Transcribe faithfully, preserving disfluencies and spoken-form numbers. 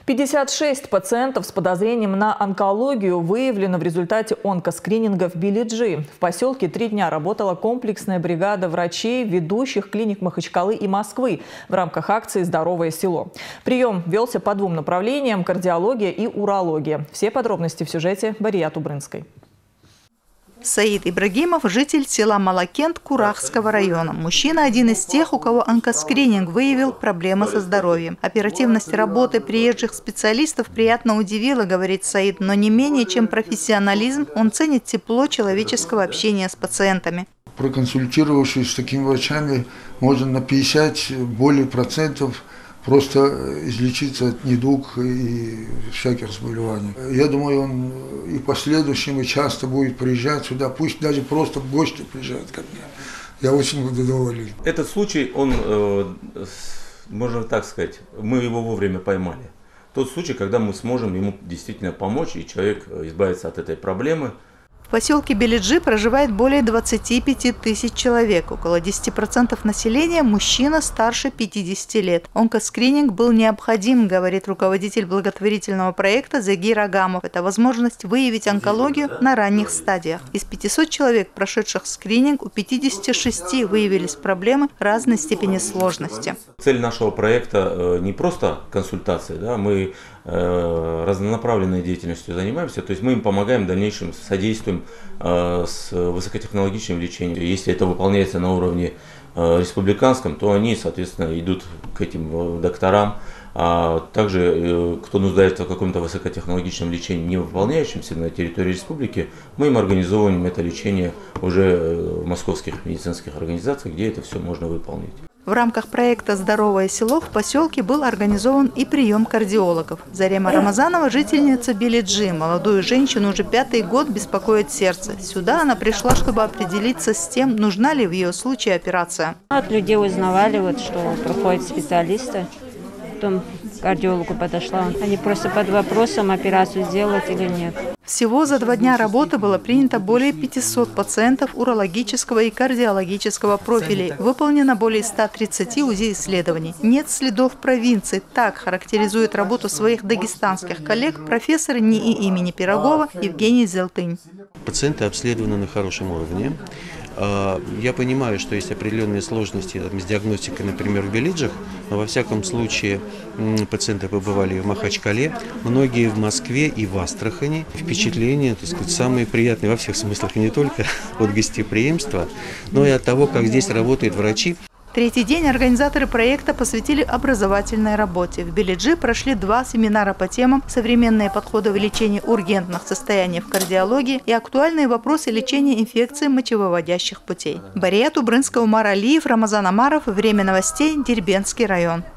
пятьдесят шесть пациентов с подозрением на онкологию выявлено в результате онкоскрининга в Билиджи. В поселке три дня работала комплексная бригада врачей ведущих клиник Махачкалы и Москвы в рамках акции «Здоровое село». Прием велся по двум направлениям – кардиология и урология. Все подробности в сюжете Барият Убрынской. Саид Ибрагимов – житель села Малакент Курахского района. Мужчина – один из тех, у кого онкоскрининг выявил проблемы со здоровьем. Оперативность работы приезжих специалистов приятно удивила, говорит Саид, но не менее чем профессионализм, он ценит тепло человеческого общения с пациентами. Проконсультировавшись с такими врачами, можно на пятьдесят более процентов просто излечиться от недуг и всяких заболеваний. Я думаю, он и в последующем и часто будет приезжать сюда, пусть даже просто в гости приезжает ко мне. Я очень буду доволен. Этот случай, он, можно так сказать, мы его вовремя поймали. Тот случай, когда мы сможем ему действительно помочь, и человек избавится от этой проблемы. В поселке Билиджи проживает более двадцати пяти тысяч человек. Около десяти процентов населения – мужчина старше пятидесяти лет. Онкоскрининг был необходим, говорит руководитель благотворительного проекта Загир Агамов. Это возможность выявить онкологию на ранних стадиях. Из пятисот человек, прошедших скрининг, у пятидесяти шести выявились проблемы разной степени сложности. Цель нашего проекта не просто консультация, да, мы разнонаправленной деятельностью занимаемся, то есть мы им помогаем в дальнейшем, содействуем э, с высокотехнологичным лечением. Если это выполняется на уровне э, республиканском, то они, соответственно, идут к этим докторам. А также, э, кто нуждается в каком-то высокотехнологичном лечении, не выполняющемся на территории республики, мы им организовываем это лечение уже в московских медицинских организациях, где это все можно выполнить. В рамках проекта «Здоровое село» в поселке был организован и прием кардиологов. Зарема Рамазанова – жительница Билиджи. Молодую женщину уже пятый год беспокоит сердце. Сюда она пришла, чтобы определиться с тем, нужна ли в ее случае операция. От людей узнавали, вот, что проходят специалисты. Потом к кардиологу подошла. Они просто под вопросом, операцию сделать или нет. Всего за два дня работы было принято более пятисот пациентов урологического и кардиологического профилей. Выполнено более ста тридцати УЗИ-исследований. Нет следов провинции. Так характеризует работу своих дагестанских коллег профессор НИИ имени Пирогова Евгений Зелтынь. Пациенты обследованы на хорошем уровне. Я понимаю, что есть определенные сложности там, с диагностикой, например, в Билиджах, но во всяком случае пациенты побывали в Махачкале, многие в Москве и в Астрахани. Впечатления, так сказать, самые приятные во всех смыслах, не только от гостеприимства, но и от того, как здесь работают врачи. Третий день организаторы проекта посвятили образовательной работе. В Билиджи прошли два семинара по темам «Современные подходы в лечении ургентных состояний в кардиологии» и «Актуальные вопросы лечения инфекций мочевыводящих путей». Барият Убрынская, Умар Алиев, Рамазан Амаров. Время новостей. Дербентский район.